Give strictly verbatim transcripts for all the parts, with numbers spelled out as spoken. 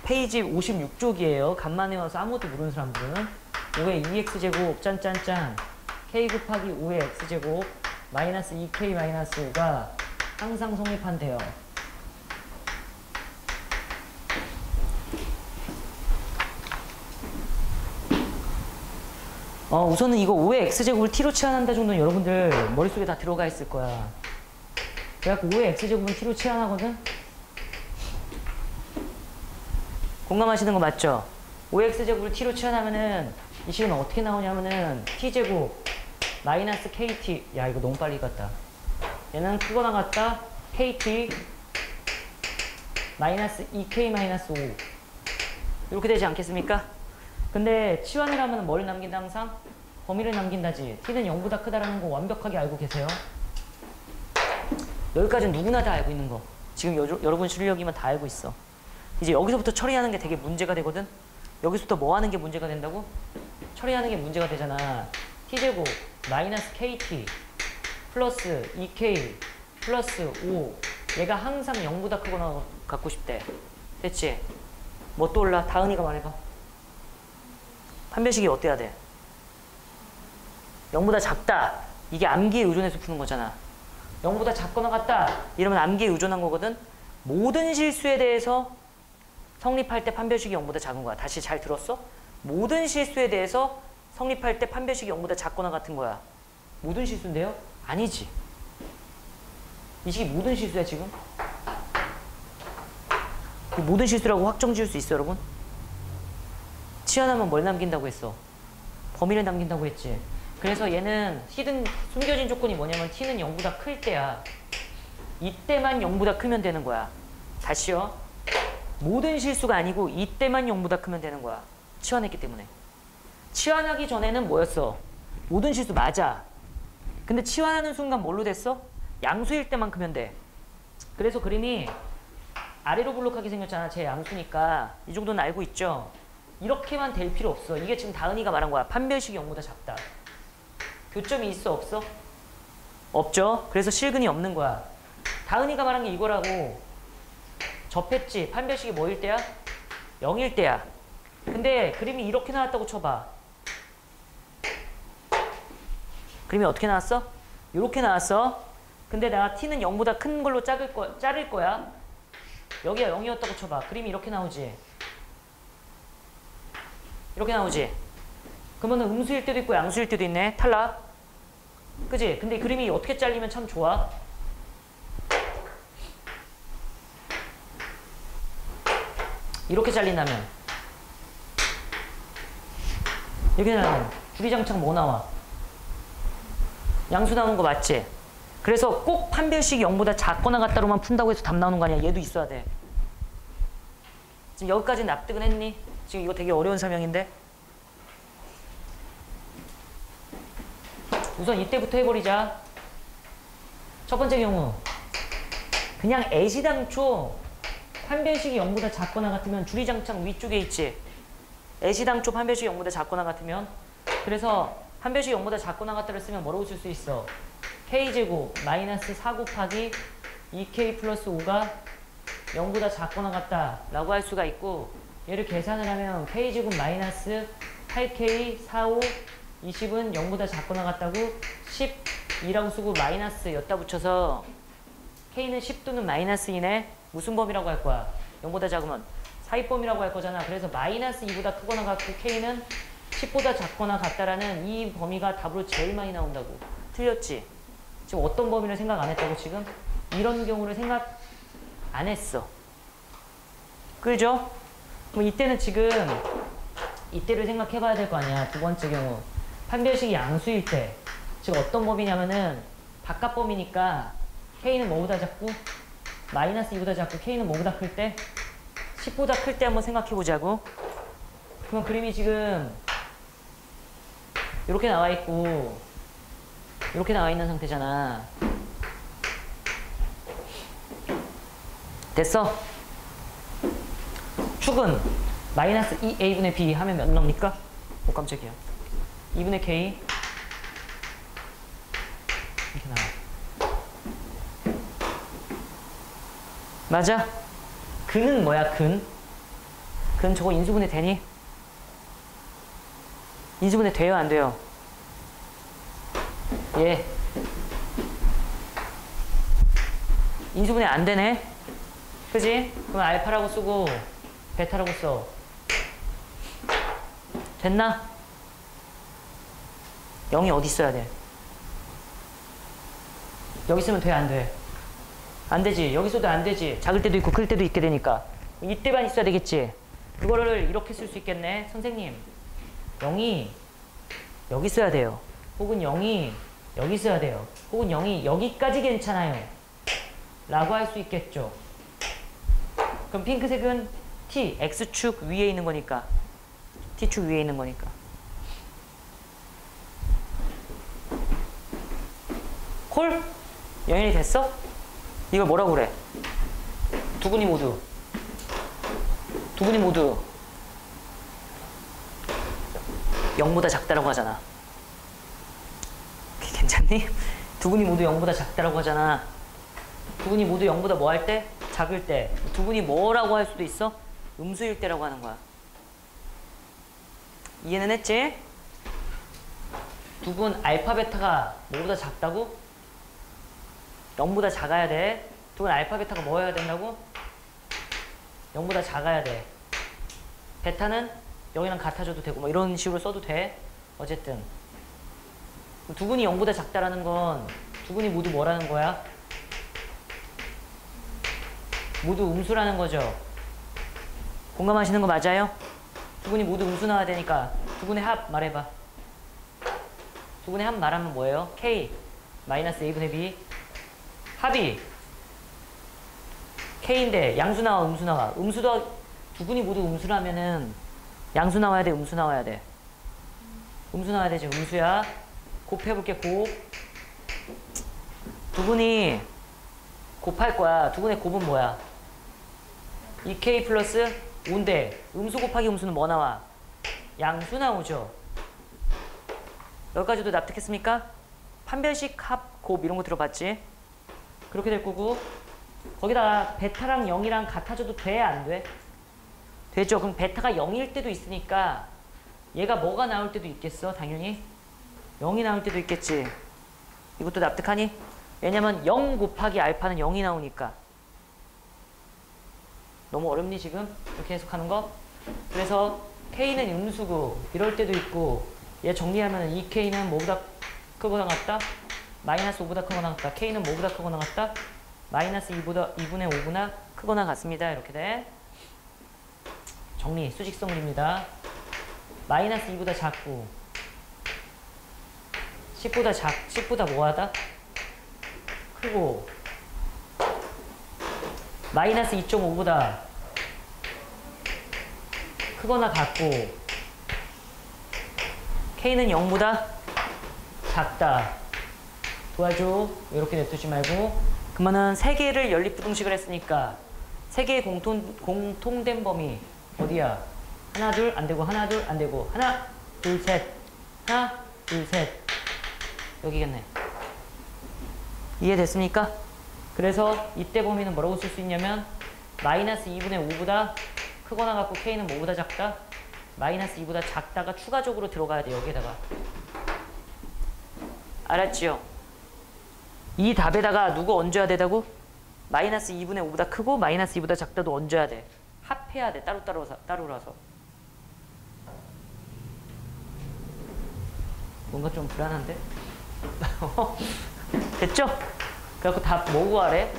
페이지 오십육 쪽이에요. 간만에 와서 아무것도 모르는 사람들은. 요게 이 엑스제곱 짠짠짠 k 곱하기 오의 x제곱 마이너스 이 케이 마이너스 오가 항상 성립한대요. 어, 우선은 이거 오의 x제곱을 t로 치환한다 정도는 여러분들 머릿속에 다 들어가 있을 거야. 그래갖고 오의 x제곱은 t로 치환하거든? 공감하시는 거 맞죠? 오의 x제곱을 t로 치환하면은 이 식은 어떻게 나오냐면은 t제곱 마이너스 kt. 야, 이거 너무 빨리 갔다. 얘는 크거나 같다 kt 마이너스 이 케이 마이너스 오 이렇게 되지 않겠습니까? 근데 치환을 하면 뭘 남긴다 항상? 범위를 남긴다지. t는 영보다 크다라는 거 완벽하게 알고 계세요? 여기까지는 누구나 다 알고 있는 거. 지금 여, 여러분 실력이면 다 알고 있어. 이제 여기서부터 처리하는 게 되게 문제가 되거든? 여기서부터 뭐 하는 게 문제가 된다고? 처리하는 게 문제가 되잖아. t제곱 마이너스 kt 플러스 이 케이 플러스 오 얘가 항상 영보다 크거나 갖고 싶대. 됐지? 뭐 또 올라? 다은이가 말해봐. 판별식이 어때야 돼? 영보다 작다. 이게 암기에 의존해서 푸는 거잖아. 영보다 작거나 같다. 이러면 암기에 의존한 거거든. 모든 실수에 대해서 성립할 때 판별식이 영보다 작은 거야. 다시 잘 들었어? 모든 실수에 대해서 성립할 때 판별식이 영보다 작거나 같은 거야. 모든 실수인데요? 아니지. 이 식이 모든 실수야 지금? 모든 실수라고 확정 지을 수 있어 여러분? 치환하면 뭘 남긴다고 했어? 범위를 남긴다고 했지. 그래서 얘는 히든 숨겨진 조건이 뭐냐면 t는 영보다 클 때야. 이때만 영보다 크면 되는 거야. 다시요. 모든 실수가 아니고 이때만 영보다 크면 되는 거야. 치환했기 때문에. 치환하기 전에는 뭐였어? 모든 실수 맞아. 근데 치환하는 순간 뭘로 됐어? 양수일 때만 크면 돼. 그래서 그림이 아래로 볼록하게 생겼잖아. 제 양수니까. 이 정도는 알고 있죠? 이렇게만 될 필요 없어. 이게 지금 다은이가 말한 거야. 판별식이 영보다 작다. 교점이 있어 없어? 없죠? 그래서 실근이 없는 거야. 다은이가 말한 게 이거라고. 접했지? 판별식이 뭐일 때야? 영일 때야. 근데 그림이 이렇게 나왔다고 쳐봐. 그림이 어떻게 나왔어? 이렇게 나왔어. 근데 내가 t는 영보다 큰 걸로 자를, 거, 자를 거야. 여기가 영이었다고 쳐봐. 그림이 이렇게 나오지? 이렇게 나오지? 그러면 음수일 때도 있고 양수일 때도 있네. 탈락. 그지? 근데 그림이 어떻게 잘리면 참 좋아? 이렇게 잘린다면 이렇게 나면 주리장창 뭐 나와? 양수 나오는 거 맞지? 그래서 꼭 판별식이 영보다 작거나 같다로만 푼다고 해서 답 나오는 거 아니야. 얘도 있어야 돼. 지금 여기까지 납득은 했니? 지금 이거 되게 어려운 설명인데. 우선 이때부터 해버리자. 첫 번째 경우 그냥 애시당초 판별식이 영보다 작거나 같으면 주리장창 위쪽에 있지. 애시당초 판별식이 영보다 작거나 같으면. 그래서 판별식이 영보다 작거나 같다를 쓰면 뭐라고 쓸 수 있어? k제곱 마이너스 사 곱하기 이 케이 플러스 오가 영보다 작거나 같다 라고 할 수가 있고, 얘를 계산을 하면 k제곱 마이너스 팔 케이 사, 오, 이십은 영보다 작거나 같다고 십이라고 쓰고 마이너스 였다 붙여서 k는 십 또는 마이너스 이네 무슨 범위라고 할 거야? 영보다 작으면 사입범위라고 할 거잖아. 그래서 마이너스 이보다 크거나 같고 k는 십보다 작거나 같다라는 이 범위가 답으로 제일 많이 나온다고. 틀렸지? 지금 어떤 범위를 생각 안 했다고 지금? 이런 경우를 생각 안 했어. 그죠? 그럼 이때는 지금 이때를 생각해 봐야 될 거 아니야. 두 번째 경우 판별식이 양수일 때 즉 어떤 범위냐면은 바깥 범위니까 k는 뭐보다 작고 마이너스 이보다 작고 k는 뭐보다 클 때 십보다 클 때 한번 생각해 보자고. 그럼 그림이 지금 이렇게 나와 있고 이렇게 나와 있는 상태잖아. 됐어? 축은 마이너스 이 에이분의 b 하면 몇 나옵니까? 오 깜짝이야. 이분의 k 이렇게 나와. 맞아? 근은 뭐야 근? 그럼 저거 인수분해 되니? 인수분해 돼요, 안 돼요? 예. 인수분해 안 되네? 그지? 그럼 알파라고 쓰고 베타라고 써. 됐나? 영이 어디 있어야 돼? 여기 있으면 돼, 안 돼? 안 되지. 여기 있어도 안 되지. 작을 때도 있고 클 때도 있게 되니까. 이때만 있어야 되겠지. 그거를 이렇게 쓸 수 있겠네. 선생님, 영이 여기 있어야 돼요. 혹은 영이 여기 있어야 돼요. 혹은 영이 여기까지 괜찮아요. 라고 할 수 있겠죠. 그럼 핑크색은 T, X축 위에 있는 거니까. T축 위에 있는 거니까. 콜? 연연이 됐어? 이걸 뭐라고 그래? 두 분이 모두 두 분이 모두 영보다 작다라고 하잖아. 괜찮니? 두 분이 모두 영보다 작다라고 하잖아. 두 분이 모두 영보다 뭐 할 때? 작을 때. 두 분이 뭐라고 할 수도 있어? 음수일 때라고 하는 거야. 이해는 했지? 두 분 알파 베타가 뭐보다 작다고? 영보다 작아야 돼. 두 분 알파 베타가 뭐 해야 된다고? 영보다 작아야 돼. 베타는 영이랑 같아져도 되고 뭐 이런 식으로 써도 돼. 어쨌든 두 분이 영보다 작다라는 건 두 분이 모두 뭐라는 거야? 모두 음수라는 거죠. 공감하시는 거 맞아요? 두 분이 모두 음수 나와야 되니까 두 분의 합 말해봐. 두 분의 합 말하면 뭐예요? K 마이너스 A분의 B. 합이 K인데 양수 나와 음수 나와. 음수도 두 분이 모두 음수라면은 양수 나와야 돼, 음수 나와야 돼? 음수 나와야 되지. 음수야. 곱해볼게. 곱. 두 분이 곱할 거야. 두 분의 곱은 뭐야? 이 케이 플러스 오인데 음수 곱하기 음수는 뭐 나와? 양수 나오죠. 여기까지도 납득했습니까? 판별식, 합, 곱 이런 거 들어봤지? 그렇게 될 거고 거기다가 베타랑 영이랑 같아져도 돼, 안 돼? 되죠. 그럼 베타가 영일 때도 있으니까 얘가 뭐가 나올 때도 있겠어? 당연히 영이 나올 때도 있겠지. 이것도 납득하니? 왜냐면 영 곱하기 알파는 영이 나오니까. 너무 어렵니 지금? 이렇게 해석하는 거? 그래서 K는 음수고 이럴 때도 있고 얘 정리하면 이 K는 뭐보다 크거나 같다? 마이너스 오보다 크거나 같다. K는 뭐보다 크거나 같다? 마이너스 이보다 이분의 오보다 크거나 같습니다. 이렇게 돼. 정리, 수직성물입니다. 마이너스 이보다 작고 십보다 작, 십보다 뭐하다? 크고 마이너스 이 점 오보다 크거나 같고 K는 영보다 작다. 도와줘. 이렇게 냅두지 말고. 그러면은 세 개를 연립부등식을 했으니까 세 개의 공통, 공통된 범위 어디야? 하나 둘 안되고 하나 둘 안되고 하나 둘 셋 하나 둘 셋 여기겠네. 이해됐습니까? 그래서 이때 범위는 뭐라고 쓸 수 있냐면 마이너스 이분의 오보다 크거나 같고 K는 뭐보다 작다? 마이너스 이보다 작다가 추가적으로 들어가야 돼. 여기에다가. 알았지요? 이 답에다가 누구 얹어야 되다고? 마이너스 이분의 오보다 크고 마이너스 이보다 작다도 얹어야 돼. 합해야 돼. 따로따로 따로라서. 뭔가 좀 불안한데? 됐죠? 그래갖고 답 뭐 구하래?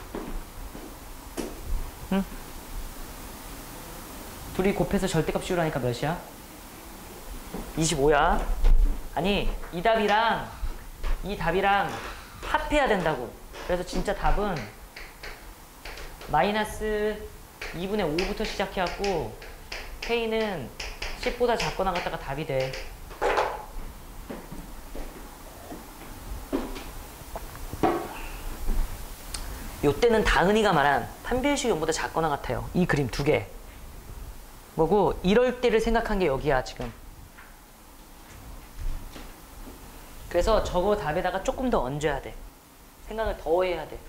응? 둘이 곱해서 절대값 씌우라니까 몇이야? 이십오야. 아니 이 답이랑 이 답이랑 합해야 된다고. 그래서 진짜 답은 마이너스 이분의 오부터 시작해갖고 K는 십보다 작거나 같다가 답이 돼. 요때는 다은이가 말한 판별식 영보다 작거나 같아요. 이 그림 두 개. 뭐고 이럴 때를 생각한 게 여기야 지금. 그래서 저거 답에다가 조금 더 얹어야 돼. 생각을 더 해야 돼.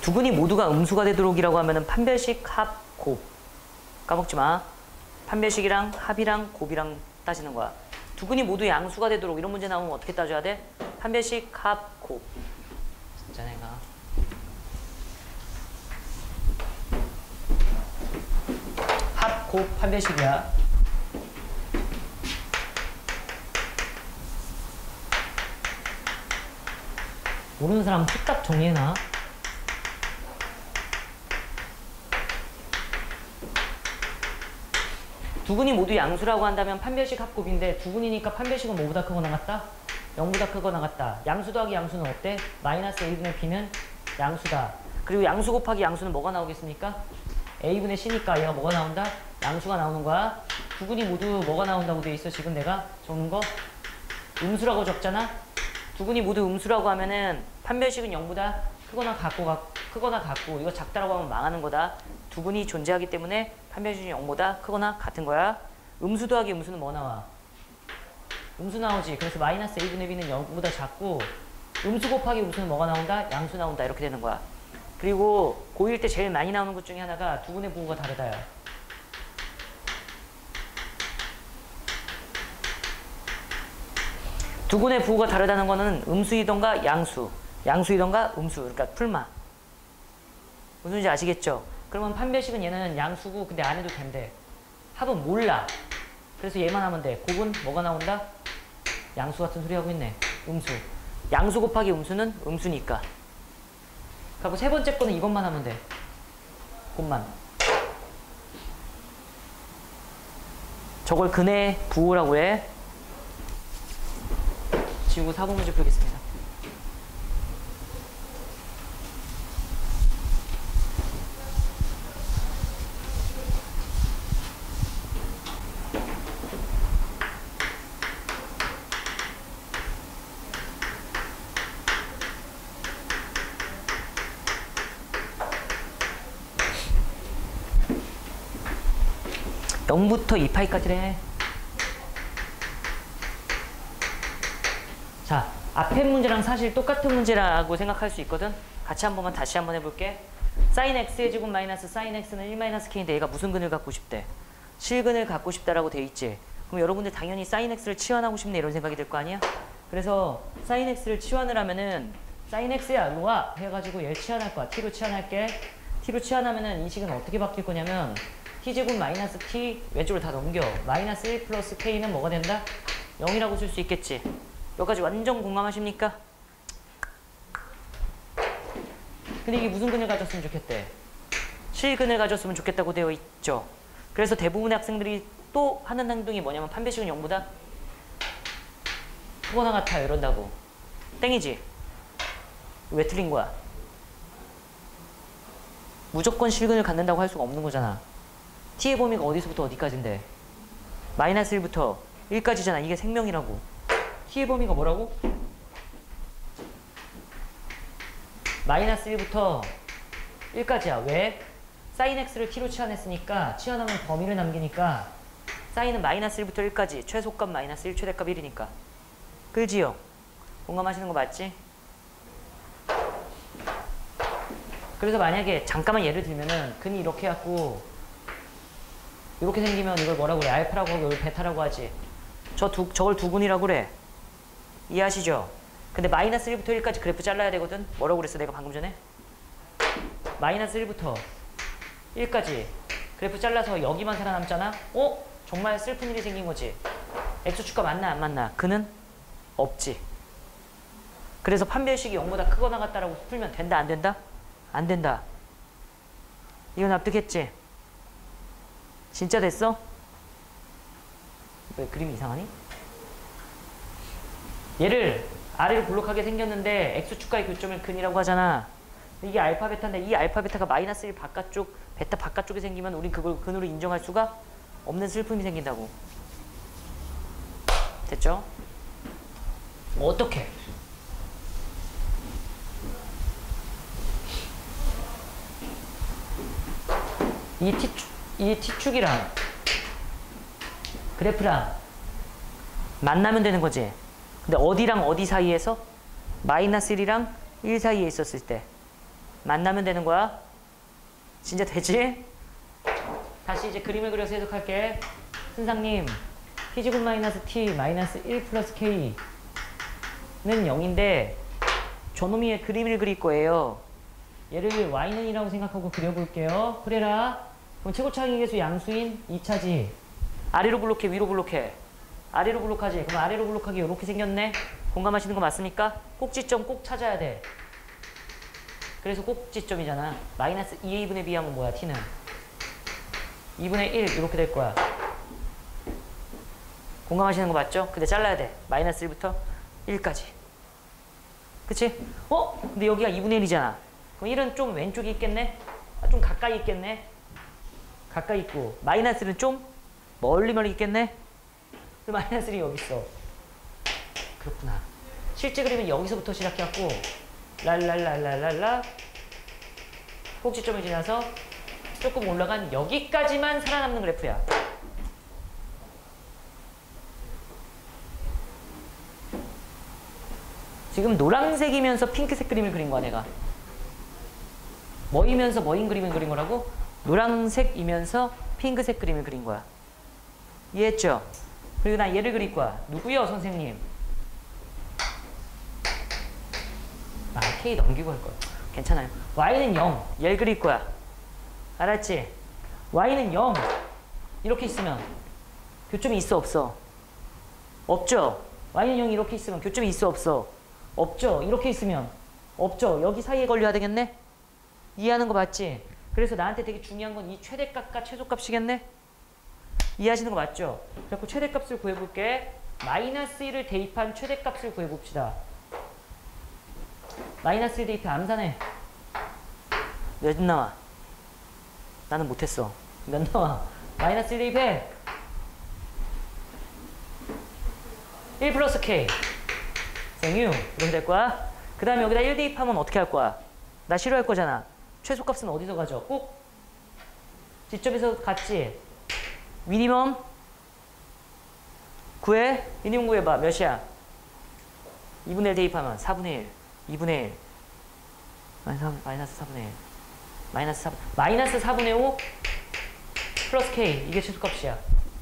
두 근이 모두가 음수가 되도록이라고 하면은 판별식, 합, 곱. 까먹지 마. 판별식이랑 합이랑 곱이랑 따지는 거야. 두 근이 모두 양수가 되도록 이런 문제 나오면 어떻게 따져야 돼? 판별식, 합, 곱. 진짜 내가. 합, 곱, 판별식이야. 모르는 사람 후딱 정리해놔. 두 근이 모두 양수라고 한다면 판별식 합곱인데 두 근이니까 판별식은 뭐보다 크거나 같다? 영보다 크거나 같다. 양수 더하기 양수는 어때? 마이너스 에이분의 b는 양수다. 그리고 양수 곱하기 양수는 뭐가 나오겠습니까? 에이분의 c니까 얘가 뭐가 나온다? 양수가 나오는 거야. 두 근이 모두 뭐가 나온다고 돼 있어? 지금 내가 적는 거? 음수라고 적잖아? 두 근이 모두 음수라고 하면은 판별식은 영보다 크거나 같고, 크거나 같고, 이거 작다라고 하면 망하는 거다. 두 근이 존재하기 때문에 판별식은 영보다 크거나 같은 거야. 음수 더하기 음수는 뭐 나와? 음수 나오지. 그래서 마이너스 에이분의 b는 영보다 작고, 음수 곱하기 음수는 뭐가 나온다? 양수 나온다. 이렇게 되는 거야. 그리고 고일 때 제일 많이 나오는 것 중에 하나가 두 근의 부호가 다르다요. 두 근의 부호가 다르다는 거는 음수이던가 양수, 양수이던가 음수, 그러니까 풀마. 무슨 소리인지 아시겠죠? 그러면 판별식은 얘는 양수고 근데 안 해도 된대. 합은 몰라. 그래서 얘만 하면 돼. 곱은 뭐가 나온다? 양수 같은 소리 하고 있네. 음수. 양수 곱하기 음수는 음수니까. 그리고 세 번째 거는 이것만 하면 돼. 곱만. 저걸 근의 부호라고 해. 지우고 사 번 문제 풀겠습니다. 영부터 이 파이까지래. 자, 앞에 문제랑 사실 똑같은 문제라고 생각할 수 있거든. 같이 한 번만 다시 한번 해볼게. 사인 x의 제곱 마이너스 사인 x는 일 마이너스 k인데 얘가 무슨 근을 갖고 싶대? 실근을 갖고 싶다라고 돼 있지. 그럼 여러분들 당연히 사인 x를 치환하고 싶네 이런 생각이 들 거 아니야? 그래서 사인 x를 치환을 하면은 사인 x야 일로 와 해가지고 얘를 치환할 거야. t로 치환할게. t로 치환하면은 이 식은 어떻게 바뀔 거냐면 t제곱 마이너스 t 왼쪽으로 다 넘겨. 마이너스 일 플러스 k는 뭐가 된다? 영이라고 쓸 수 있겠지. 여기까지 완전 공감하십니까? 근데 이게 무슨 근을 가졌으면 좋겠대? 실근을 가졌으면 좋겠다고 되어 있죠. 그래서 대부분의 학생들이 또 하는 행동이 뭐냐면 판별식은 영보다 크거나 같아요 이런다고. 땡이지? 왜 틀린 거야? 무조건 실근을 갖는다고 할 수가 없는 거잖아. t의 범위가 어디서부터 어디까지인데? 마이너스 일부터 일까지잖아. 이게 생명이라고. t의 범위가 뭐라고? 마이너스 일부터 일까지야. 왜? 사인 x를 t로 치환했으니까 치환하면 범위를 남기니까 사인은 마이너스 일부터 일까지 최소값 마이너스 일 최대값 일이니까. 그지요? 공감하시는 거 맞지? 그래서 만약에 잠깐만 예를 들면은 근이 이렇게 해갖고 이렇게 생기면 이걸 뭐라고 그래? 알파라고 하고 이걸 베타라고 하지. 저 두, 저걸 두 근이라고 그래. 이해하시죠? 근데 마이너스 일부터 일까지 그래프 잘라야 되거든? 뭐라고 그랬어 내가 방금 전에? 마이너스 일부터 일까지 그래프 잘라서 여기만 살아남잖아? 어? 정말 슬픈 일이 생긴 거지? x축과 맞나 안 맞나? 그는 없지. 그래서 판별식이 영보다 크거나 같다라고 풀면 된다 안 된다? 안 된다. 이거 납득했지? 진짜 됐어? 왜 그림이 이상하니? 얘를 아래로 볼록하게 생겼는데 x축과의 교점을 근이라고 하잖아. 이게 알파 베타인데 이 알파 베타가 마이너스 일 바깥쪽 베타 바깥쪽에 생기면 우린 그걸 근으로 인정할 수가 없는 슬픔이 생긴다고. 됐죠? 어떻게? 이 t축, 이 t축이랑 그래프랑 만나면 되는 거지. 근데 어디랑 어디 사이에서? 마이너스 일이랑 일 사이에 있었을 때. 만나면 되는 거야. 진짜 되지? 다시 이제 그림을 그려서 해석할게. 선생님, t제곱 마이너스 t 마이너스 일 플러스 k는 영인데 저놈이의 그림을 그릴 거예요. 얘를 y는 이라고 생각하고 그려볼게요. 그래라. 그럼 최고차항의 계수 양수인 이 차지. 아래로 블록해, 위로 블록해. 아래로 블록하지. 그럼 아래로 블록하기 이렇게 생겼네. 공감하시는 거 맞습니까? 꼭지점 꼭 찾아야 돼. 그래서 꼭지점이잖아. 마이너스 이분의 b 하면 뭐야, t는? 이분의 일 이렇게 될 거야. 공감하시는 거 맞죠? 근데 잘라야 돼. 마이너스 일부터 일까지. 그치? 어? 근데 여기가 이분의 일이잖아. 그럼 일은 좀 왼쪽에 있겠네? 아, 좀 가까이 있겠네? 가까이 있고 마이너스 일은 좀 멀리 멀리 있겠네? 그 마이너스 일이 여기 있어. 그렇구나. 실제 그림은 여기서부터 시작해갖고 랄랄랄랄랄라 꼭지점을 지나서 조금 올라간 여기까지만 살아남는 그래프야. 지금 노란색이면서 핑크색 그림을 그린 거야, 내가. 뭐이면서 뭐인 그림을 그린 거라고? 노란색이면서 핑크색 그림을 그린 거야. 이해했죠? 그리고 난 얘를 그릴 거야. 누구요, 선생님? 아, K 넘기고 할 거야. 괜찮아요. Y는 영. 얘를 그릴 거야. 알았지? Y는 영. 이렇게 있으면 교점이 있어, 없어? 없죠? Y는 영 이렇게 있으면 교점이 있어, 없어? 없죠? 이렇게 있으면 없죠? 여기 사이에 걸려야 되겠네? 이해하는 거 맞지? 그래서 나한테 되게 중요한 건 이 최대값과 최소값이겠네? 이해하시는 거 맞죠? 그래서 최대값을 구해볼게. 마이너스 일을 대입한 최대값을 구해봅시다. 마이너스 일 대입해. 암산해. 몇 나와? 나는 못했어. 몇 나와? 마이너스 일 대입해. 일 플러스 K. 생유. 이렇게 될 거야. 그 다음에 여기다 일 대입하면 어떻게 할 거야? 나 싫어할 거잖아. 최소값은 어디서 가져? 꼭 지점에서 갔지? 미니멈 구해? 미니멈 구해봐. 몇이야? 이분의 일 대입하면 사분의 일. 이분의 일. 마이너스 사분의 일. 마이너스 사, 마이너스 사분의 오 플러스 K. 이게 최소값이야.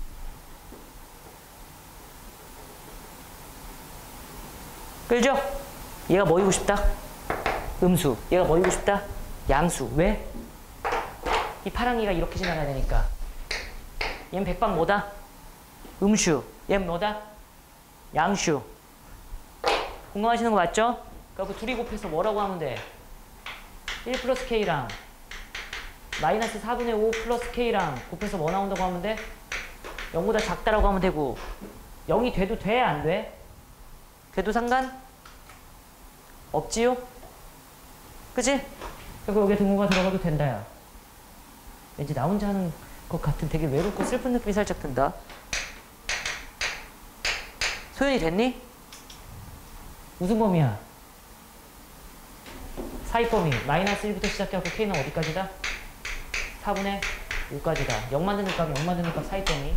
끌죠? 얘가 뭐이고 싶다? 음수. 얘가 뭐이고 싶다? 양수. 왜? 이 파랑이가 이렇게 지나가야 되니까. 얘는 백방 뭐다? 음수. 얘는 뭐다? 양수. 공감하시는 거 맞죠? 그러니까 그 둘이 곱해서 뭐라고 하면 돼? 일 플러스 K랑 마이너스 사분의 오 플러스 K랑 곱해서 뭐 나온다고 하면 돼? 영보다 작다라고 하면 되고 영이 돼도 돼? 안 돼? 돼도 상관? 없지요? 그치? 그리고 여기에 등호가 들어가도 된다, 야. 왠지 나 혼자 하는 것 같은 되게 외롭고 슬픈 느낌이 살짝 든다. 소연이 됐니? 무슨 범위야? 사이범위. 마이너스 일부터 시작해갖고 K는 어디까지다? 사분의 오까지다. 영 만드는 값, 영 만드는 값 사이범위.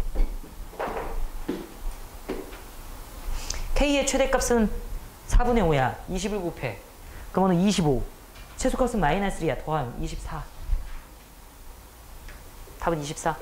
K의 최대값은 사분의 오야. 이십을 곱해. 그러면 이십오. 최소값은 마이너스 일이야. 더하면 이십사. 답은 이십사.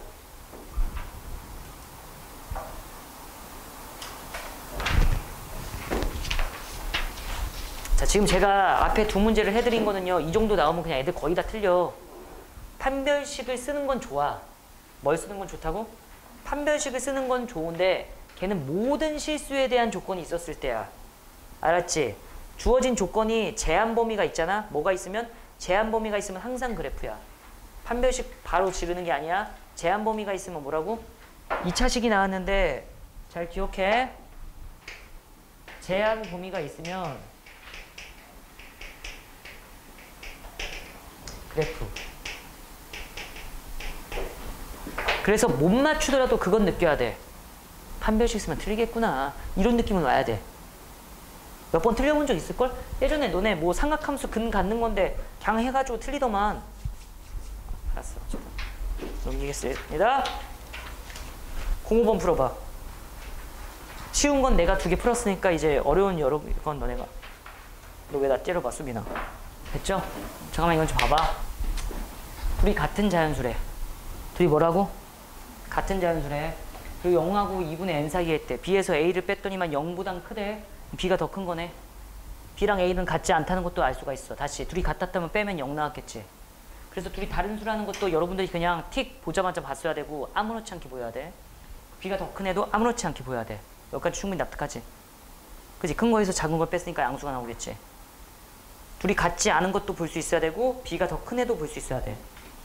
자, 지금 제가 앞에 두 문제를 해드린 거는요. 이 정도 나오면 그냥 애들 거의 다 틀려. 판별식을 쓰는 건 좋아. 뭘 쓰는 건 좋다고? 판별식을 쓰는 건 좋은데 걔는 모든 실수에 대한 조건이 있었을 때야. 알았지? 주어진 조건이 제한 범위가 있잖아. 뭐가 있으면? 제한 범위가 있으면 항상 그래프야. 판별식 바로 지르는 게 아니야. 제한 범위가 있으면 뭐라고? 이 차식이 나왔는데 잘 기억해. 제한 범위가 있으면 그래프. 그래서 못 맞추더라도 그건 느껴야 돼. 판별식 쓰면 틀리겠구나. 이런 느낌은 와야 돼. 몇 번 틀려본 적 있을걸? 예전에 너네 뭐 삼각함수 근 갖는 건데 그냥 해가지고 틀리더만. 알았어. 넘기겠습니다. 공오 번 풀어봐. 쉬운 건 내가 두 개 풀었으니까 이제 어려운 여러 건 너네가. 너 왜 나 때려봐, 수빈아. 됐죠? 잠깐만 이건 좀 봐봐. 둘이 같은 자연수래. 둘이 뭐라고? 같은 자연수래. 그리고 영하고 이분의 n 사이에 했대. b에서 a를 뺐더니만 영보단 크대. b가 더 큰 거네. b랑 a는 같지 않다는 것도 알 수가 있어. 다시 둘이 같았다면 빼면 영 나왔겠지. 그래서 둘이 다른 수라는 것도 여러분들이 그냥 틱 보자마자 봤어야 되고 아무렇지 않게 보여야 돼. b가 더 큰 애도 아무렇지 않게 보여야 돼. 여기까지 충분히 납득하지? 그치? 큰 거에서 작은 걸 뺐으니까 양수가 나오겠지. 둘이 같지 않은 것도 볼 수 있어야 되고 b가 더 큰 애도 볼 수 있어야 돼.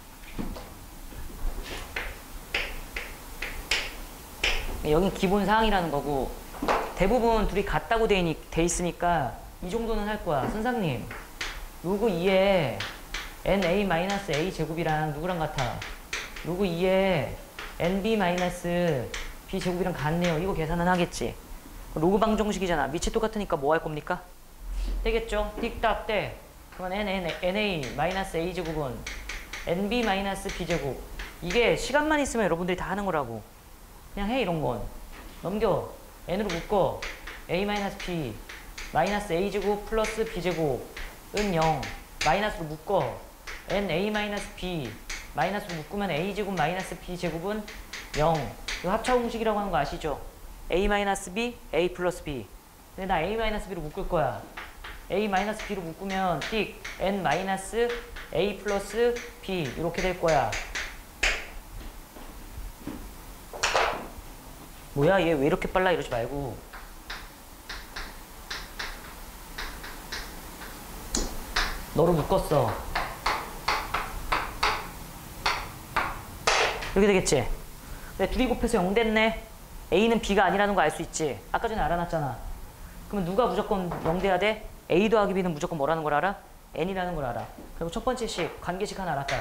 여긴 기본 사항이라는 거고 대부분 둘이 같다고 돼, 있니, 돼 있으니까 이 정도는 할 거야. 선생님 로그 이에 엔-에이-A 제곱이랑 누구랑 같아? 로그 이에 엔-B-B 제곱이랑 같네요. 이거 계산은 하겠지. 로그 방정식이잖아. 밑이 똑같으니까 뭐 할 겁니까? 되겠죠? 틱딱 때. 그러면 엔-에이-A 제곱은 엔-B-B 제곱. 이게 시간만 있으면 여러분들이 다 하는 거라고. 그냥 해 이런 건. 넘겨. n으로 묶어. a-b 마이너스 a제곱 플러스 b제곱은 영. 마이너스로 묶어. na-b 마이너스로 묶으면 a제곱 마이너스 b제곱은 영. 이거 합차 공식이라고 하는 거 아시죠? a-b, a 플러스 b. 근데 나 a-b로 묶을 거야. a-b로 묶으면 띡 n-a 플러스 b 이렇게 될 거야. 뭐야 얘 왜 이렇게 빨라 이러지 말고 너로 묶었어. 이렇게 되겠지? 근데 둘이 곱해서 영 됐네. A는 B가 아니라는 거 알 수 있지? 아까 전에 알아놨잖아. 그러면 누가 무조건 영 돼야 돼? A 더하기 B는 무조건 뭐라는 걸 알아? N이라는 걸 알아. 그리고 첫 번째 식, 관계식 하나 알았다.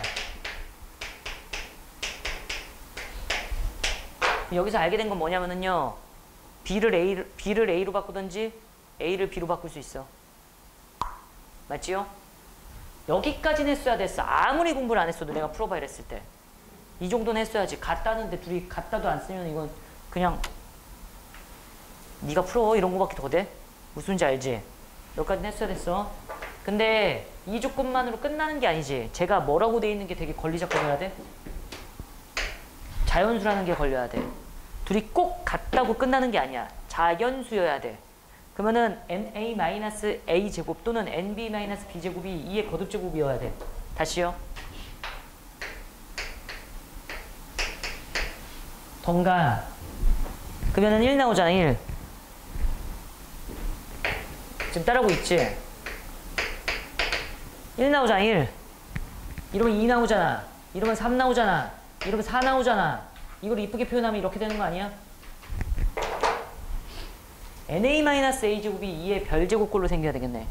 여기서 알게 된 건 뭐냐면은요. B를, A, B를 A로 바꾸든지 A를 B로 바꿀 수 있어. 맞지요? 여기까지는 했어야 됐어. 아무리 공부를 안 했어도 내가 풀어봐 이랬을 때. 이 정도는 했어야지. 같다는데 둘이 같다도 안 쓰면 이건 그냥 네가 풀어 이런 거밖에 더 돼? 무슨지 알지? 여기까지는 했어야 됐어. 근데 이 조건만으로 끝나는 게 아니지. 제가 뭐라고 돼 있는 게 되게 권리작용해야 돼? 자연수라는 게 걸려야 돼. 둘이 꼭 같다고 끝나는 게 아니야. 자연수여야 돼. 그러면은 엔-에이-A 제곱 또는 엔-B-B 제곱이 이의 거듭제곱이어야 돼. 다시요. 동가. 그러면은 일 나오잖아. 일. 지금 따라오고 있지? 일 나오잖아. 일. 이러면 이 나오잖아. 이러면 삼 나오잖아. 이러면 사 나오잖아. 이걸 이쁘게 표현하면 이렇게 되는 거 아니야? 엔-에이-A 제곱이 이의 별제곱꼴로 생겨야 되겠네.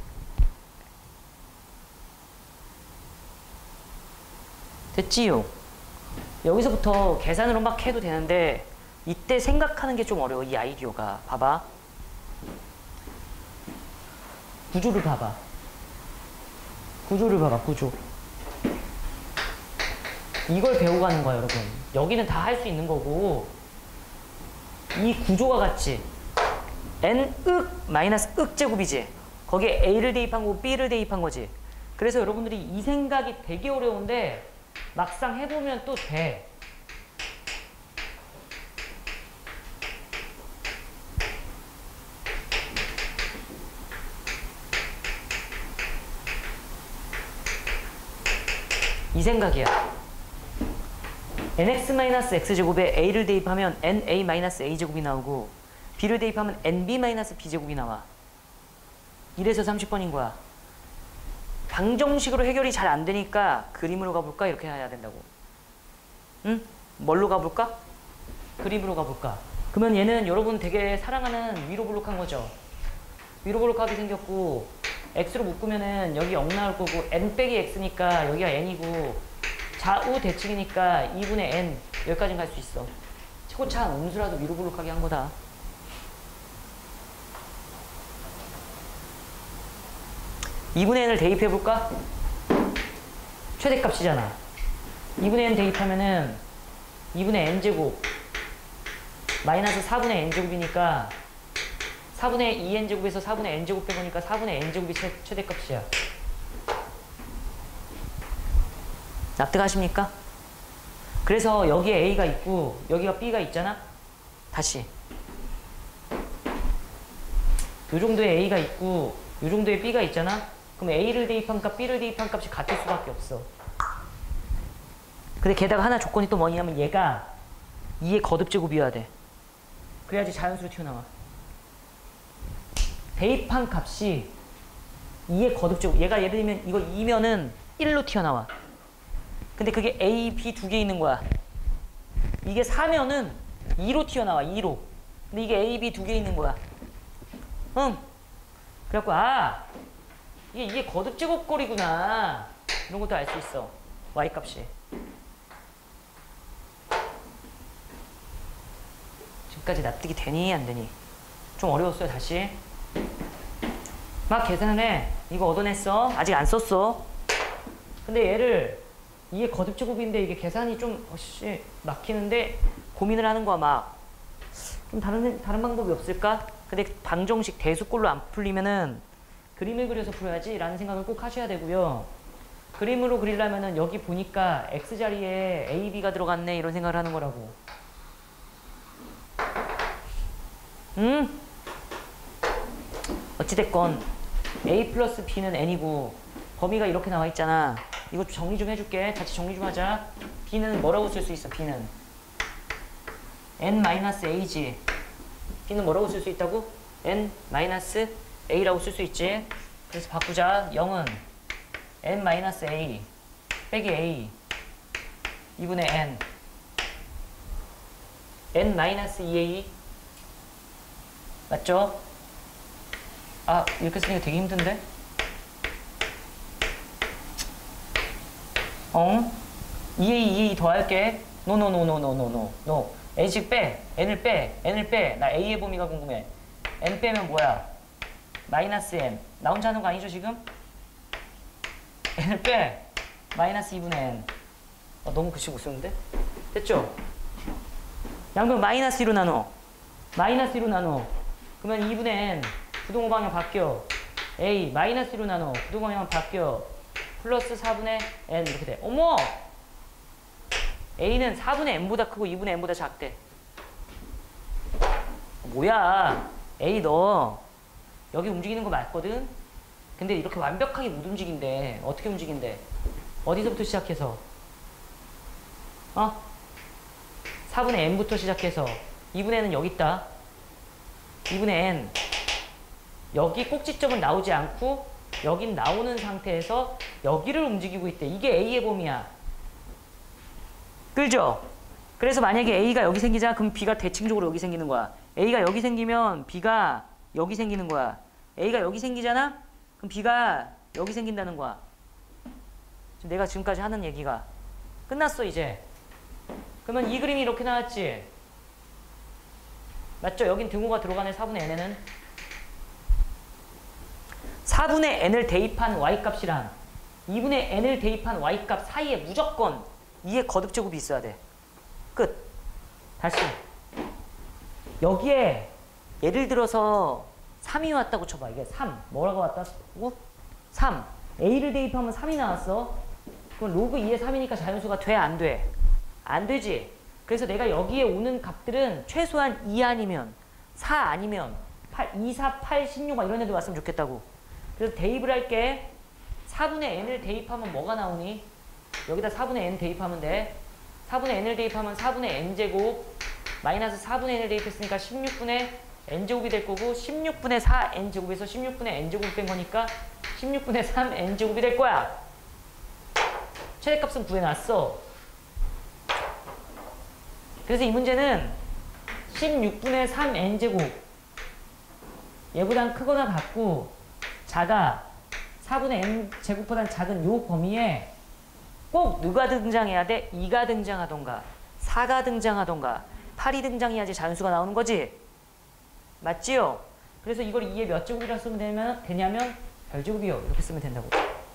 됐지요? 여기서부터 계산으로 막 해도 되는데 이때 생각하는 게 좀 어려워. 이 아이디어가. 봐봐. 구조를 봐봐. 구조를 봐봐. 구조. 이걸 배우고 가는 거야 여러분. 여기는 다 할 수 있는 거고 이 구조가 같지. n윽 마이너스 윽 제곱이지. 거기에 a를 대입한 거고 b를 대입한 거지. 그래서 여러분들이 이 생각이 되게 어려운데 막상 해보면 또 돼. 이 생각이야. nx-x제곱에 a를 대입하면 na-a제곱이 나오고 b를 대입하면 nb-b제곱이 나와. 이래서 삼십 번인 거야. 방정식으로 해결이 잘 안 되니까 그림으로 가볼까? 이렇게 해야 된다고. 응? 뭘로 가볼까? 그림으로 가볼까? 그러면 얘는 여러분 되게 사랑하는 위로 블록한 거죠. 위로 블록하게 생겼고 x로 묶으면은 여기 영 나올 거고 n 빼기 x니까 여기가 n이고 좌우 대칭이니까 이분의 n 여기까지는 갈 수 있어. 최고차한 음수라도 위로 블록하게 한 거다. 이분의 n을 대입해볼까? 최대값이잖아. 이분의 n 대입하면은 이분의 n제곱 마이너스 사분의 n제곱이니까 사분의 이 엔제곱에서 사분의 n제곱 빼보니까 사분의 n제곱이 최, 최대값이야. 납득하십니까? 그래서 여기에 A가 있고 여기가 B가 있잖아? 다시 요 정도의 A가 있고 요 정도의 B가 있잖아? 그럼 A를 대입한 값, B를 대입한 값이 같을 수밖에 없어. 근데 게다가 하나 조건이 또 뭐냐면 얘가 이의 거듭제곱이어야 돼. 그래야지 자연수로 튀어나와. 대입한 값이 이의 거듭제곱. 얘가 예를 들면 이거 이면은 일로 튀어나와. 근데 그게 A, B 두 개 있는 거야. 이게 사면은 이로 튀어나와. 이로. 근데 이게 A, B 두 개 있는 거야. 응. 그래갖고 아 이게 이게 거듭제곱꼴이구나. 이런 것도 알 수 있어. Y 값이. 지금까지 납득이 되니 안 되니? 좀 어려웠어요. 다시. 막 계산을 해. 이거 얻어냈어. 아직 안 썼어. 근데 얘를 이게 거듭제곱인데 이게 계산이 좀 어씨 막히는데 고민을 하는 거야. 막 좀 다른 다른 방법이 없을까? 근데 방정식 대수꼴로 안 풀리면은 그림을 그려서 풀어야지 라는 생각을 꼭 하셔야 되고요. 그림으로 그리려면은 여기 보니까 X자리에 A, B가 들어갔네 이런 생각을 하는 거라고. 음? 어찌됐건 A 플러스 B는 N이고 범위가 이렇게 나와 있잖아. 이거 정리 좀 해줄게. 같이 정리 좀 하자. B는 뭐라고 쓸 수 있어? B는 N-A지. B는 뭐라고 쓸 수 있다고? N-A라고 쓸 수 있지. 그래서 바꾸자. 영은 N-A 빼기 A 이분의 N N-이 A 맞죠? 아 이렇게 쓰니까 되게 힘든데? 어? 이 에이 이 에이 더할게. 노노노노노노노 N씩 빼. N을 빼. N을 빼. 나 A의 범위가 궁금해. N 빼면 뭐야? 마이너스 N. 나 혼자 하는 거 아니죠 지금? N을 빼. 마이너스 이분의 N. 어, 너무 글씨 못 쓰는데? 됐죠? 양변 마이너스 이로 나눠. 마이너스 이로 나눠. 그러면 이분의 N. 부동호 방향 바뀌어. A. 마이너스 이로 나눠. 부동호 방향 바뀌어. 플러스 사분의 N 이렇게 돼. 어머! A는 사분의 N보다 크고 이분의 N보다 작대. 뭐야? A 너 여기 움직이는 거 맞거든? 근데 이렇게 완벽하게 못 움직인대. 어떻게 움직인대? 어디서부터 시작해서? 어? 사분의 N부터 시작해서 이분의 N은 여기 있다. 이분의 N 여기 꼭지점은 나오지 않고 여긴 나오는 상태에서 여기를 움직이고 있대. 이게 A의 범위야. 끌죠? 그래서 만약에 A가 여기 생기자 그럼 B가 대칭적으로 여기 생기는 거야. A가 여기 생기면 B가 여기 생기는 거야. A가 여기 생기잖아? 그럼 B가 여기 생긴다는 거야. 지금 내가 지금까지 하는 얘기가 끝났어 이제. 그러면 이 그림이 이렇게 나왔지? 맞죠? 여긴 등호가 들어가네. 사분의 N에는 사분의 N을 대입한 Y값이랑 이분의 N을 대입한 Y값 사이에 무조건 이의 거듭제곱이 있어야 돼. 끝. 다시 여기에 예를 들어서 삼이 왔다고 쳐봐. 이게 삼 뭐라고 왔다고? 삼 A를 대입하면 삼이 나왔어. 그럼 로그 이의 삼이니까 자연수가 돼? 안 돼? 안 되지. 그래서 내가 여기에 오는 값들은 최소한 이 아니면 사 아니면 팔, 이, 사, 팔, 십육 이런 애들 왔으면 좋겠다고. 그래서 대입을 할게. 사분의 N을 대입하면 뭐가 나오니? 여기다 사분의 N 대입하면 돼. 사분의 N을 대입하면 사분의 N제곱 마이너스 사분의 N을 대입했으니까 십육분의 N제곱이 될 거고 십육분의 사 N제곱에서 십육분의 N제곱이 뺀 거니까 십육분의 삼 N제곱이 될 거야. 최대값은 구해놨어. 그래서 이 문제는 십육분의 삼 N제곱 얘보단 크거나 같고 작아 사분의 N제곱보단 작은 요 범위에 꼭 누가 등장해야 돼? 이가 등장하던가 사가 등장하던가 팔이 등장해야지 자연수가 나오는 거지. 맞지요? 그래서 이걸 이의 몇 제곱이라 쓰면 되냐면, 되냐면 별제곱이요. 이렇게 쓰면 된다고.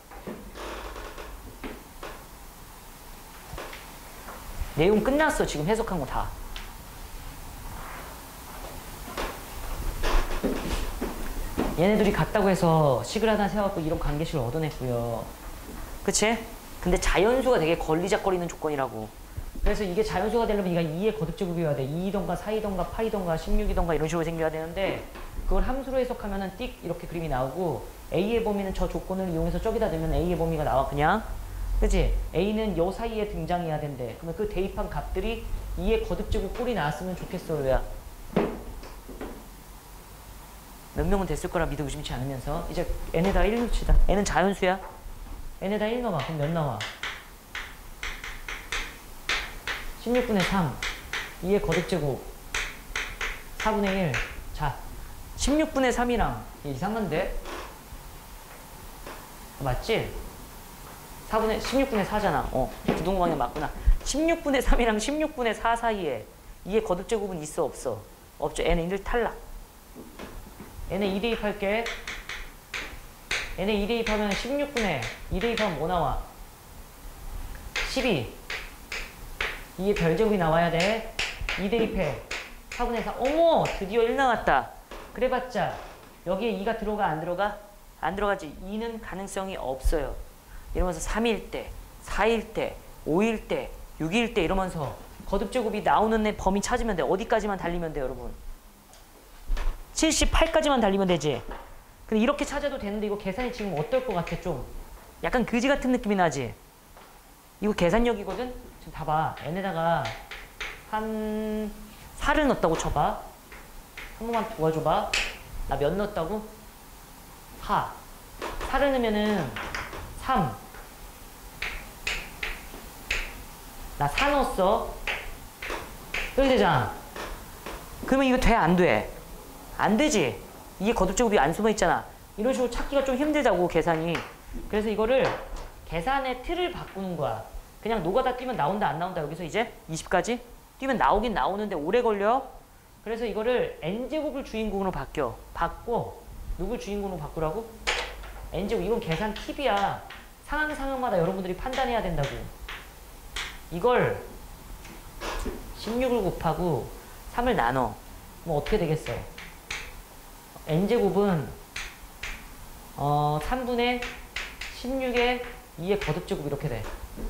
내용 끝났어. 지금 해석한 거 다. 얘네들이 같다고 해서 식을 하나 세워갖고 이런 관계식을 얻어냈고요. 그치? 근데 자연수가 되게 걸리적거리는 조건이라고. 그래서 이게 자연수가 되려면 이가 이의 거듭제곱이어야 돼. 이이던가 사이던가 팔이던가 십육이던가 이런 식으로 생겨야 되는데 그걸 함수로 해석하면은 띡 이렇게 그림이 나오고 A의 범위는 저 조건을 이용해서 저기다 넣으면 A의 범위가 나와 그냥. 그치? A는 요 사이에 등장해야 된대. 그러면 그 대입한 값들이 이의 거듭제곱 꼴이 나왔으면 좋겠어. 왜야? 몇 명은 됐을 거라 믿어 의심치 않으면서 이제 n에다가 일 넣읍시다. n은 자연수야. n에다 일 넣어봐. 그럼 몇 나와? 십육분의 삼 이의 거듭제곱 사분의 일. 자, 십육분의 삼이랑 이상한데? 맞지? 사분의 십육분의 사잖아. 어, 부동방향 맞구나. 십육분의 삼이랑 십육분의 사 사이에 이의 거듭제곱은 있어 없어? 없죠. n은 일 탈락. n에 이 대입할게. n에 이 대입하면 십육분에 이 대입하면 뭐 나와? 십이. 이의 별제곱이 나와야 돼. 이 대입해. 사분의 사. 어머! 드디어 일 나왔다. 그래봤자 여기에 이가 들어가 안 들어가? 안 들어가지. 이는 가능성이 없어요. 이러면서 삼일 때, 사일 때, 오일 때, 육일 때 이러면서 거듭제곱이 나오는 애 범위 찾으면 돼. 어디까지만 달리면 돼 여러분? 칠십팔까지만 달리면 되지. 근데 이렇게 찾아도 되는데 이거 계산이 지금 어떨 것 같아? 좀 약간 그지 같은 느낌이 나지? 이거 계산력이거든? 지금 봐봐. n에다가 한 사를 넣었다고 쳐봐. 한 번만 도와줘봐. 나 몇 넣었다고? 사. 사를 넣으면은 삼. 나 사 넣었어. 이렇게 되잖아. 그러면 이거 돼? 안 돼? 안 되지? 이게 거듭제곱이 안 숨어 있잖아. 이런 식으로 찾기가 좀 힘들다고 계산이. 그래서 이거를 계산의 틀을 바꾸는 거야. 그냥 노가다 뛰면 나온다 안 나온다. 여기서 이제 이십까지 뛰면 나오긴 나오는데 오래 걸려. 그래서 이거를 n제곱을 주인공으로 바뀌어. 바꿔. 누굴 주인공으로 바꾸라고? n제곱. 이건 계산 팁이야. 상황 상황마다 여러분들이 판단해야 된다고. 이걸 십육을 곱하고 삼을 나눠. 뭐 어떻게 되겠어? n제곱은 어, 삼분의 십육의 이의 거듭제곱 이렇게 돼.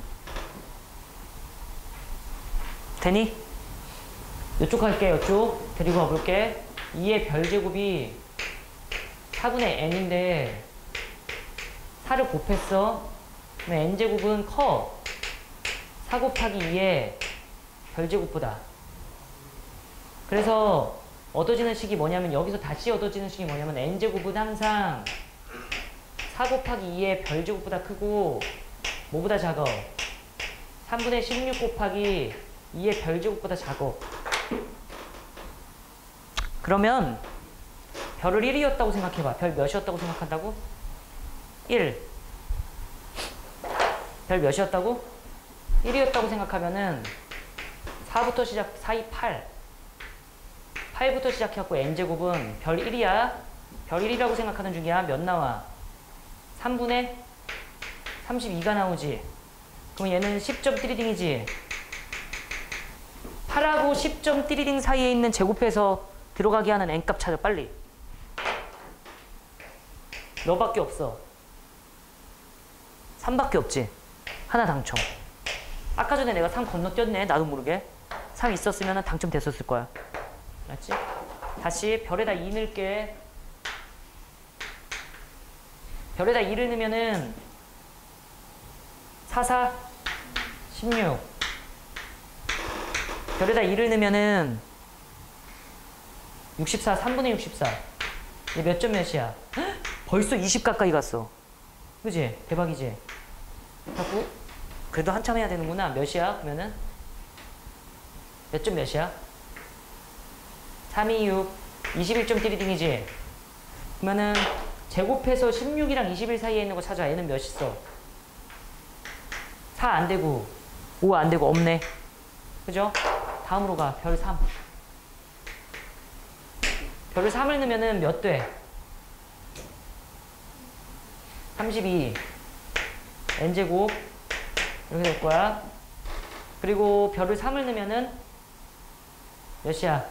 되니? 이쪽 할게. 이쪽 데리고 와볼게. 이의 별제곱이 사분의 n인데 사를 곱했어. 그럼 n제곱은 커. 사 곱하기 이의 별제곱보다. 그래서 얻어지는 식이 뭐냐면 여기서 다시 얻어지는 식이 뭐냐면 n제곱은 항상 사 곱하기 이의 별제곱보다 크고 뭐보다 작아? 삼분의 십육 곱하기 이의 별제곱보다 작아. 그러면 별을 일이었다고 생각해봐. 별 몇이었다고 생각한다고? 일. 별 몇이었다고? 일이었다고 생각하면은 사부터 시작, 사이 팔. 팔부터 시작해갖고 n제곱은 별 일이야. 별 일이라고 생각하는 중이야. 몇 나와? 삼분의 삼십이가 나오지. 그럼 얘는 십 점 띠리딩이지. 팔하고 십 점 띠리딩 사이에 있는 제곱해서 들어가게 하는 n값 찾아 빨리. 너밖에 없어. 삼밖에 없지. 하나 당첨. 아까 전에 내가 삼 건너뛰었네. 나도 모르게. 삼 있었으면 당첨됐었을 거야. 알았지? 다시 별에다 이 넣을게. 별에다 이를 넣으면은 사, 사, 십육. 별에다 이를 넣으면은 육십사, 삼분의 육십사. 얘 몇 점 몇이야? 헉? 벌써 이십 가까이 갔어. 그지? 대박이지? 자꾸 그래도 한참 해야 되는구나. 몇이야? 그러면은 몇 점 몇이야? 삼, 이, 육. 이십일 점 띠리딩이지? 그러면은 제곱해서 십육이랑 이십일 사이에 있는 거 찾아. 얘는 몇 있어? 사 안 되고 오 안 되고 없네. 그죠? 다음으로 가. 별 삼. 별을 삼을 넣으면은 몇 돼? 삼십이. n제곱 이렇게 될 거야. 그리고 별을 삼을 넣으면은 몇이야?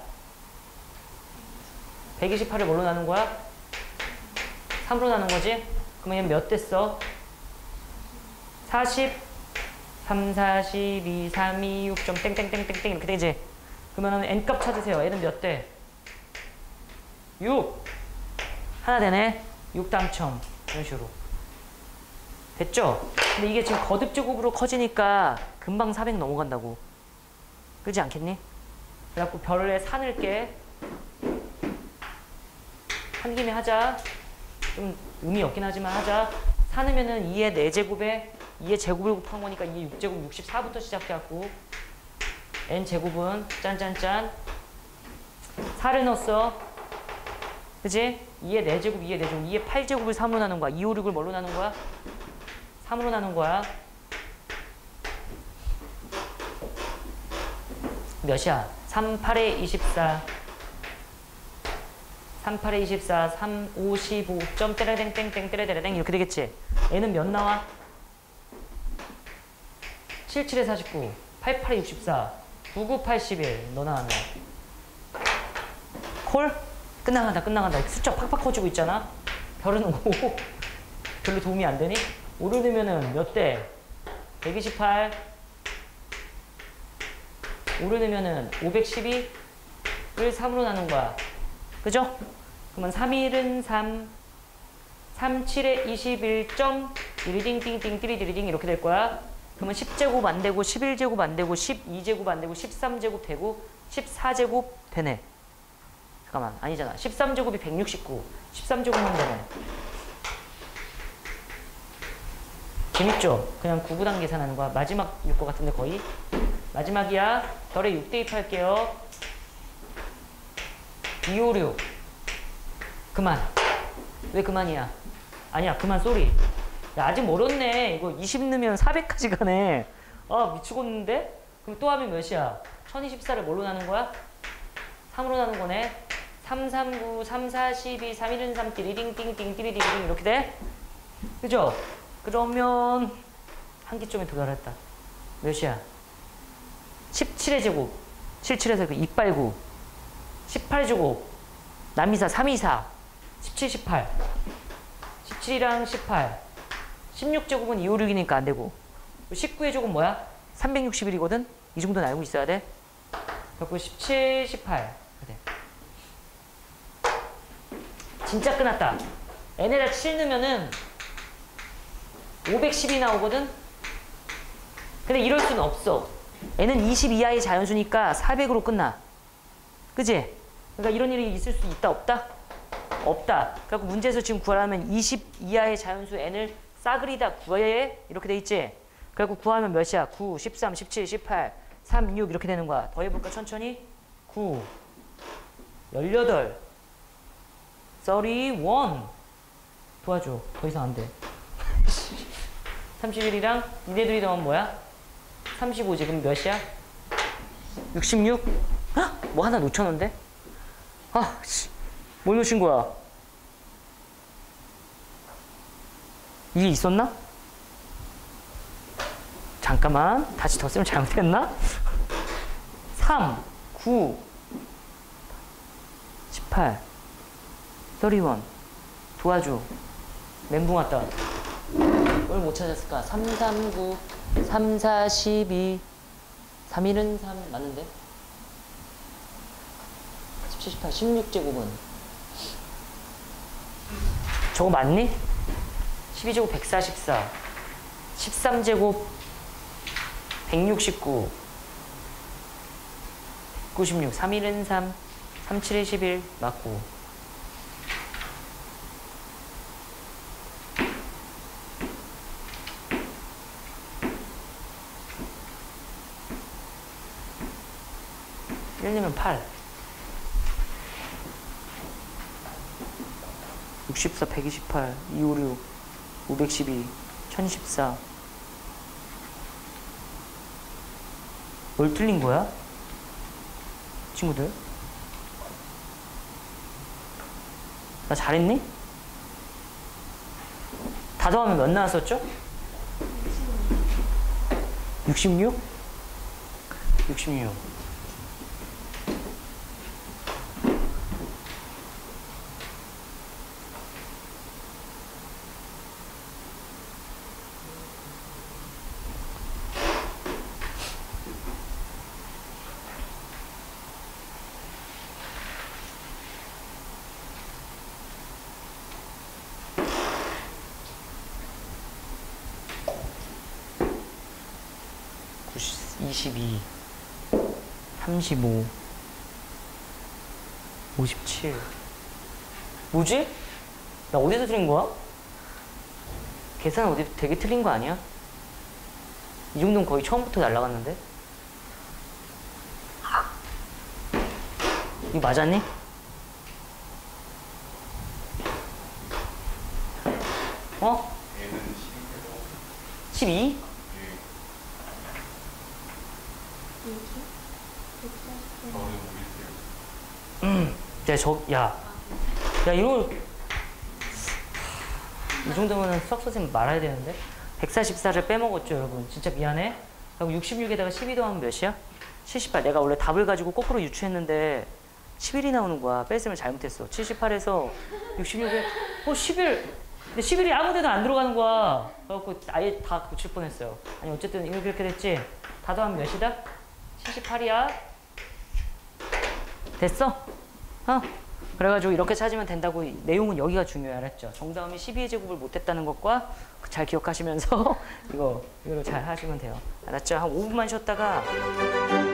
백이십팔을 뭘로 나눈 거야? 삼으로 나눈 거지? 그러면 얘는 몇 됐어? 사십, 삼, 사, 십이, 삼, 이, 육 점 땡땡땡땡땡 이렇게 되지. 그러면은 n값 찾으세요. n은 몇 대? 육. 하나 되네. 육 당첨. 이런 식으로. 됐죠? 근데 이게 지금 거듭 제곱으로 커지니까 금방 사백 넘어간다고. 그렇지 않겠니? 그래갖고 별에 산을 깨. 한 김에 하자. 좀 의미 없긴 하지만 하자. 산으면은 이의 네 제곱에 이의 제곱을 곱한 거니까 이의 육 제곱 육십사부터 시작해갖고 n 제곱은 짠짠짠 사를 넣었어. 그치? 이의 네 제곱, 이의 네 제곱, 이의 팔 제곱을 삼으로 나눈 거야. 이, 오, 육을 뭘로 나눈 거야? 삼으로 나눈 거야. 몇이야? 삼, 팔에 이십사. 삼, 팔에 이십사, 삼, 오, 십오 점 때레땡땡땡 때레데레땡 이렇게 되겠지? 얘는 몇 나와? 칠, 칠에 사십구, 팔, 팔에 육십사, 구, 구, 팔십일 너 나왔네. 콜? 끝나간다 끝나간다. 숫자 팍팍 커지고 있잖아. 별은 오. 별로 도움이 안 되니? 오를 넣으면은 몇 대? 백이십팔. 오를 넣으면은 오백십이를 삼으로 나눈 거야. 그죠? 그러면 삼, 일은 삼, 삼, 칠에 이십일 점 띠리딩띵띵 띠리디리딩 이렇게 될 거야. 그러면 십 제곱 안 되고 십일 제곱 안 되고 십이 제곱 안 되고 십삼 제곱 되고 십사 제곱 되네. 잠깐만 아니잖아. 십삼 제곱이 백육십구. 십삼 제곱만 되네. 재밌죠? 그냥 구구단 계산하는 거야. 마지막일 것 같은데 거의. 마지막이야. 별에 육 대입할게요. 이, 오, 육. 그만. 왜 그만이야? 아니야 그만 쏘리. 야 아직 멀었네. 이거 이십 넣으면 사백까지 가네. 아 미치겠는데? 그럼 또 하면 몇이야? 천이십사를 뭘로 나눈 거야? 삼으로 나눈 거네. 삼, 삼, 구, 삼, 사, 십이, 삼, 일은 삼, 띠리딩띵띵 띠리디딩 이렇게 돼? 그죠? 그러면 한 기점에 도달했다. 몇이야? 십칠의 제곱. 칠, 칠에서 그 이빨 구. 십팔 제곱. 남이사, 삼이사. 십칠, 십팔. 십칠이랑 십팔. 십육 제곱은 이, 오, 육이니까 안 되고. 십구의 제곱 뭐야? 삼백육십일이거든? 이 정도는 알고 있어야 돼. 그리고 십칠, 십팔. 그래. 진짜 끝났다. n에다 칠 넣으면은 오백십이 나오거든? 근데 이럴 수는 없어. n은 이십 이하의 자연수니까 사백으로 끝나. 그지? 그러니까 이런 일이 있을 수 있다 없다? 없다. 그래서 문제에서 지금 구하라면 이십 이하의 자연수 n을 싸그리다 구해 이렇게 돼 있지? 그래서 구하면 몇이야? 구, 십삼, 십칠, 십팔, 삼, 육 이렇게 되는 거야. 더해볼까 천천히? 구, 십팔, 삼십일 도와줘. 더 이상 안 돼. 삼십일이랑 니네들이 더하면 뭐야? 삼십오지. 그럼 몇이야? 육십육? 헉? 뭐 하나 놓쳤는데? 아, 씨. 뭘 놓친 거야? 이게 있었나? 잠깐만. 다시 더 쓰면 잘못했나? 삼, 구, 십팔, 삼십일 도와줘. 멘붕 왔다. 뭘 못 찾았을까? 삼, 삼, 구, 삼, 사, 십이, 삼, 일은 삼 맞는데? 십칠, 십팔, 십육 제곱은 저거 맞니? 십이 제곱 백사십사, 십삼 제곱 백육십구, 백구십육, 삼, 일은 삼, 삼, 칠에 십일 맞고. 일 넣으면 팔. 육십사, 백이십팔, 이백오십육, 오백십이, 천이십사. 뭘 틀린 거야? 친구들? 나 잘했니? 다 더하면 몇 나왔었죠? 육십육? 육십육. 이십이, 삼십오, 오십칠. 뭐지? 나 어디서 틀린 거야? 계산 어디 되게 틀린 거 아니야? 이 정도는 거의 처음부터 날라갔는데? 이거 맞았니? 어? 십이? 음, 야, 저, 야, 야, 이거, 이 정도면은 수학 선생님 말아야 되는데? 백사십사를 빼먹었죠, 여러분. 진짜 미안해. 그럼 육십육에다가 십이 더하면 몇이야? 칠십팔. 내가 원래 답을 가지고 거꾸로 유추했는데, 십일이 나오는 거야. 뺄셈을 잘못했어. 칠십팔에서 육십육에, 어, 십일. 근데 십일이 아무 데도 안 들어가는 거야. 그래갖고 아예 다 고칠 뻔했어요. 아니, 어쨌든 이렇게 이렇게 됐지? 다 더하면 몇이다? 칠십팔이야. 됐어? 어? 그래가지고 이렇게 찾으면 된다고. 내용은 여기가 중요해. 알았죠? 정다음이 십이의 제곱을 못했다는 것과 잘 기억하시면서 이거, 이거를 잘 하시면 돼요. 알았죠? 한 오 분만 쉬었다가